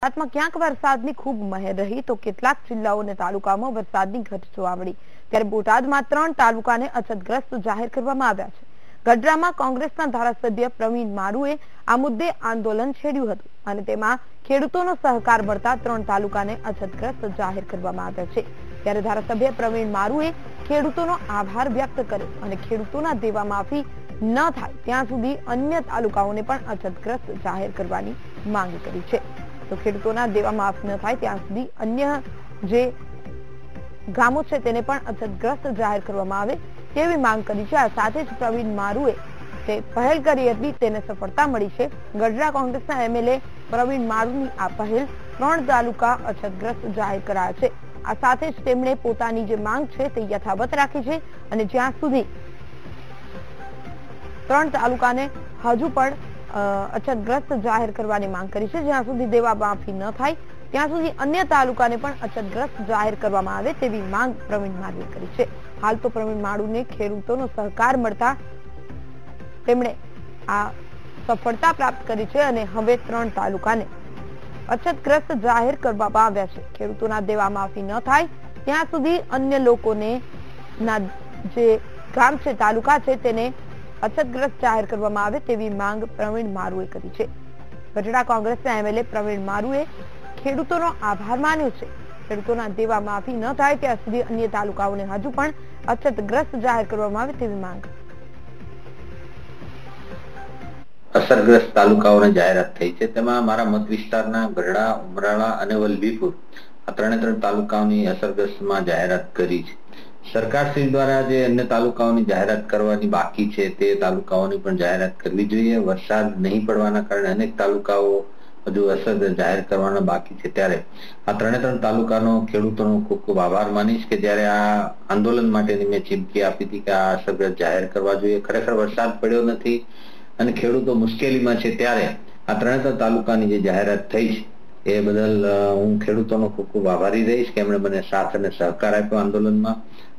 ગુજરાતમાં ક્યાંક વરસાદની ખૂબ મહેર રહી તો કેટલાક જિલ્લાઓ અને તાલુકામાં વરસાદની ઘટ જોવા મળી, ત્યારે બોટાદમાં 3 તાલુકાને અછતગ્રસ્ત જાહેર કરવામાં આવ્યા છે. ગઢડામાં કોંગ્રેસના ધારાસભ્ય પ્રવીણ મારુએ આ મુદ્દે આંદોલન છેડ્યું હતું અને તેમાં ખેડૂતોનો સહકાર મળતા 3 તાલુકાને અછતગ્રસ્ત જાહેર કરવામાં આવ્યા છે. ત્યારે ધારાસભ્ય પ્રવીણ મારુએ ખેડૂતોનો આભાર વ્યક્ત કર્યો અને ખેડૂતોના દેવા માફી ન થાય ત્યાં સુધી અન્ય તાલુકાઓને પણ અછતગ્રસ્ત જાહેર કરવાની માંગ કરી છે. તો ખેડૂતોના દેવા માફ ન થાય ત્યાં સુધી અન્ય જે ગામો છે તેને પણ અછતગ્રસ્ત જાહેર કરવામાં આવે તેવી માંગ કરી છે. આ સાથે જ પ્રવીણ મારુએ તે પહેલ કરી હતી તેને સફળતા મળી છે. ગઢડા કોંગ્રેસના એમએલએ પ્રવીણ મારુની આ પહેલ 3 તાલુકા અછતગ્રસ્ત જાહેર કરાયા છે. આ સાથે જ તેમણે પોતાની જે માંગ છે તે યથાવત રાખી છે અને જ્યાં સુધી 3 તાલુકાને હજુ પણ અછતગ્રસ્ત જાહેર કરવાની માંગ કરી છે. જ્યાં સુધી દેવા માફી ન થાય ત્યાં સુધી અન્ય તાલુકાને પણ અછતગ્રસ્ત જાહેર કરવામાં આવે તેવી માંગ પ્રવીણ મારુએ કરી છે. હાલ તો પ્રવીણ મારુને ખેડૂતોનો સહકાર મળતા તેમણે આ સફળતા પ્રાપ્ત કરી છે અને હવે 3 તાલુકાને અછતગ્રસ્ત જાહેર કરવામાં આવ્યા છે. ખેડૂતોના દેવા માફી ન થાય ત્યાં સુધી અન્ય લોકોને જે ગામ છે તાલુકા છે તેને અછતગ્રસ્ત જાહેર કરવામાં આવે તેવી માંગ પ્રવીણ મારુએ કરી છે. ગઢડા કોંગ્રેસના એમએલએ પ્રવીણ મારુએ ખેડૂતોનો આભાર માન્યો છે. ખેડૂતોના દેવા માફી ન થાય ત્યાં સુધી અન્ય તાલુકાઓને હજુ પણ અછતગ્રસ્ત જાહેર કરવામાં આવે તેવી માંગ. અસરગ્રસ્ત તાલુકાઓને જાહેરાત થઈ છે. તેમાં મારા મત વિસ્તારના ગઢડા, ઉમરાળા અને વલભીપુર આ 3 તાલુકાઓની અસરગ્રસ્તમાં જાહેરાત કરી છે. સરકારશ્રી દ્વારા જે અન્ય તાલુકાઓની જાહેરાત કરવાની બાકી છે તે તાલુકાઓની પણ જાહેરાત કરવી જોઈએ. વરસાદ નહીં પડવાના કારણે અનેક તાલુકાઓ હજુ અસર જાહેર કરવાના બાકી છે. ત્યારે આ 3 તાલુકાનો ખેડૂતોનો ખૂબ ખૂબ આભાર માનીશ કે જ્યારે આ આંદોલન માટેની મેં ચીમકી આપી હતી કે આ અસરગ્રસ્ત જાહેર કરવા જોઈએ. ખરેખર વરસાદ પડ્યો નથી અને ખેડૂતો મુશ્કેલીમાં છે, ત્યારે આ 3 તાલુકાની જે જાહેરાત થઈ છે એ બદલ હું ખેડૂતોનો ખૂબ ખૂબ આભારી રહીશ કે એમણે મને સાથ અને સહકાર આપ્યો આંદોલનમાં.